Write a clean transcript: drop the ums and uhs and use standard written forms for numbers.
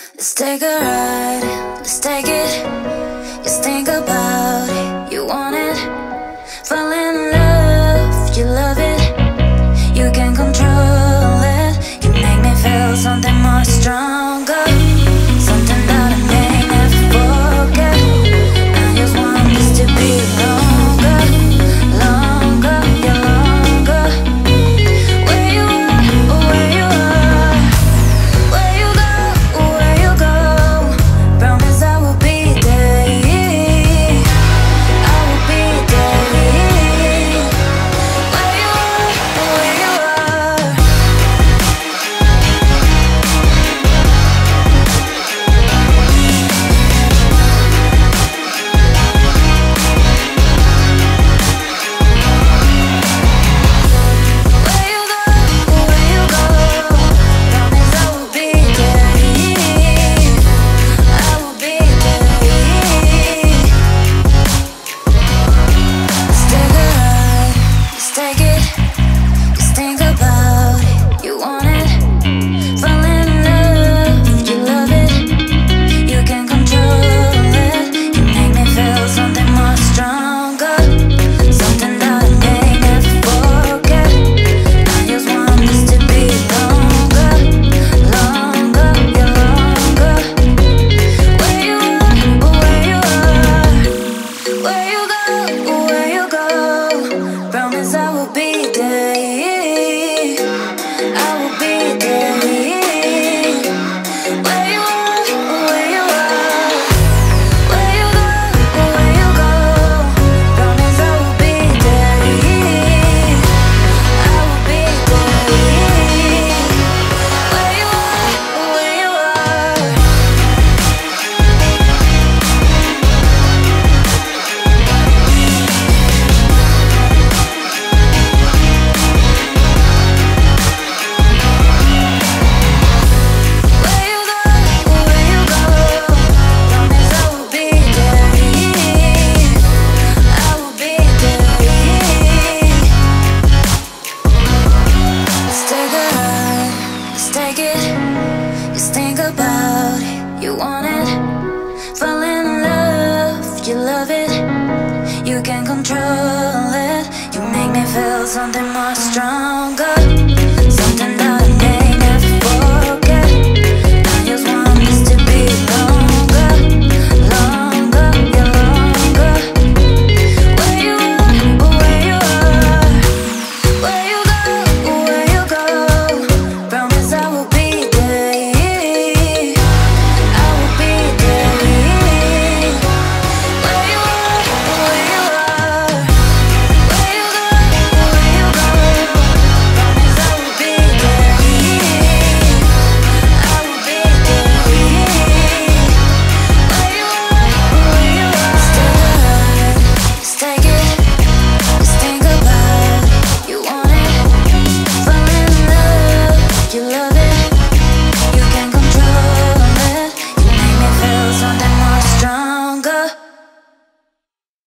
Let's take a ride, let's take it. Just think about it, you want it. Fall in love, you love it. You can control it. You make me feel something more stronger, something that I may never forget. I just want this to be longer, longer, yeah, longer. Where you are, where you are, where you go, where you go. Promise I will be there, I will be there. Where you are, where you are. Where you go, where you go. Promise I will be there, I will be there. Let's take a ride, let's take it. Just think about it, you want it. Fall in love, you love it. You can control it. You make me feel something more stronger, something that I may never forget. I just want this to be longer, longer, yeah, longer. Where you are, where you are, where you go, where you go. Promise I will be there, I will be there. Where you are, where you are, where you go, where you go. Promise I will be there, I will be there. Where you are, where you are. Where you go, where you go. Promise I will be there, I will be there. Let's take a ride, let's take it. Just think about it, you want it. Fall in love, you love it. You can control it. You make me feel something more stronger.